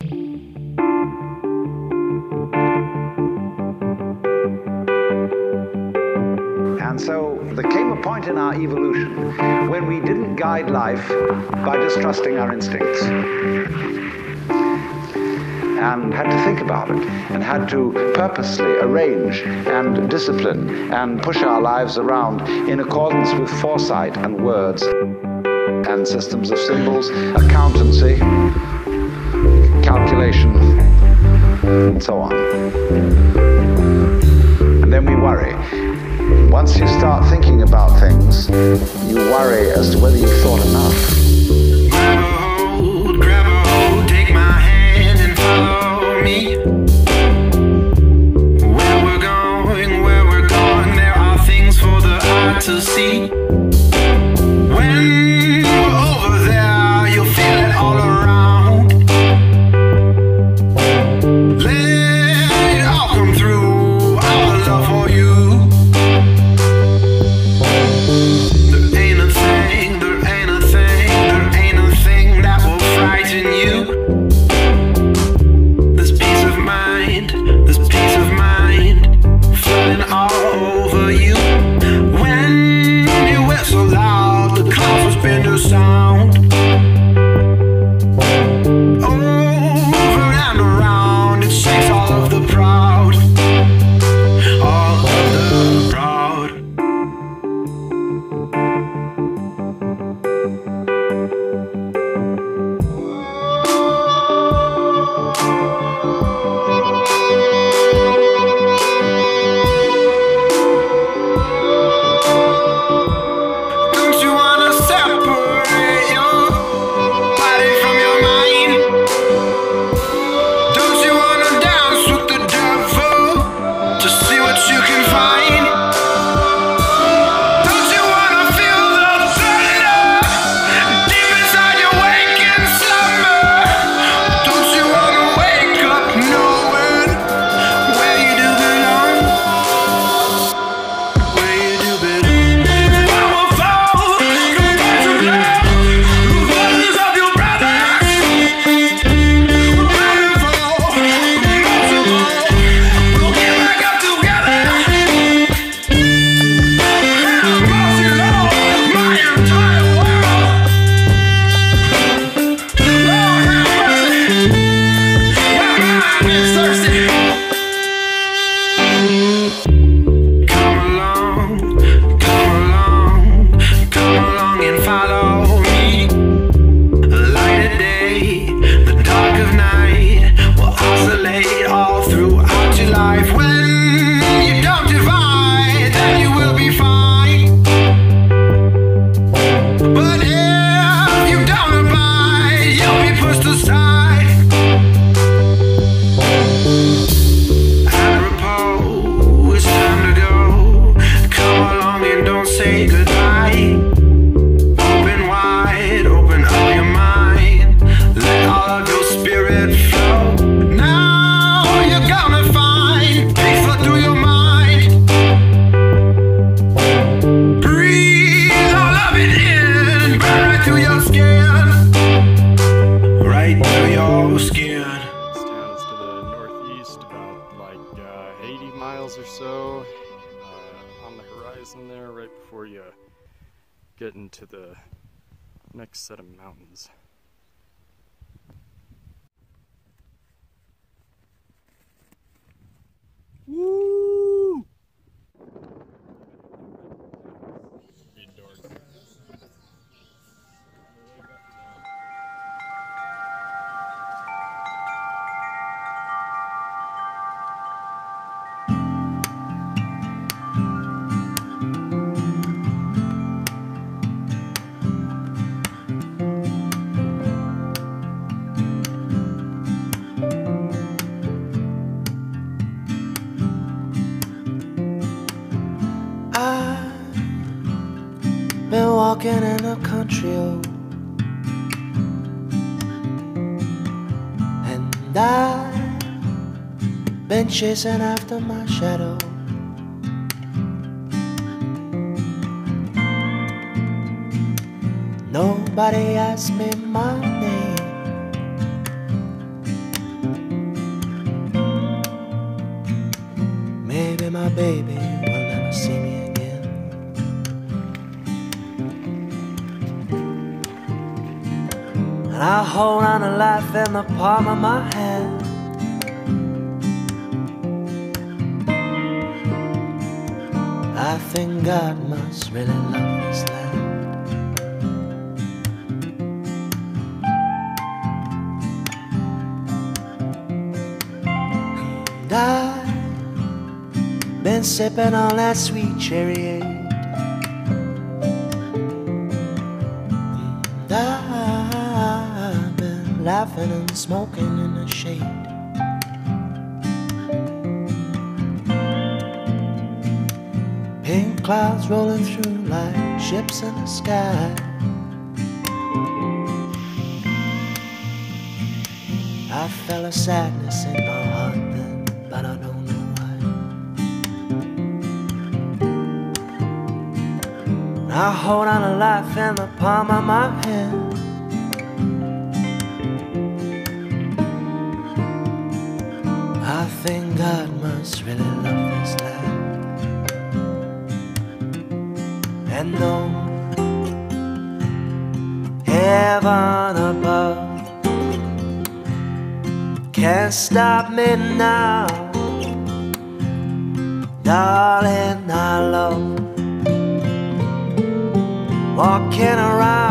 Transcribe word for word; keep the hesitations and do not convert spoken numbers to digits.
And so there came a point in our evolution when we didn't guide life by distrusting our instincts, and had to think about it, and had to purposely arrange and discipline and push our lives around in accordance with foresight and words and systems of symbols, accountancy, calculation, and so on. And then we worry. Once you start thinking about things, you worry as to whether you've thought enough. Grab a hold, grab a hold, take my hand and follow me. Where we're going, where we're going, there are things for the eye to see. When we're over there, you'll feel it all around. Let it all come through, our love for you. Or so uh, on the horizon there, right before you get into the next set of mountains. Woo! Been walking in a country road, and I've been chasing after my shadow. Nobody asked me my name, baby will never see me again. And I hold on to life in the palm of my hand. I think God must really love this land. And I've been sipping on that sweet cherry. And I've been laughing and smoking in the shade. Pink clouds rolling through like ships in the sky. I felt a sadness in my heart then, but I don't know why. I hold on to life in the palm of my hand. I think God must really love this land. And though heaven above can't stop me now, darling, I love walking around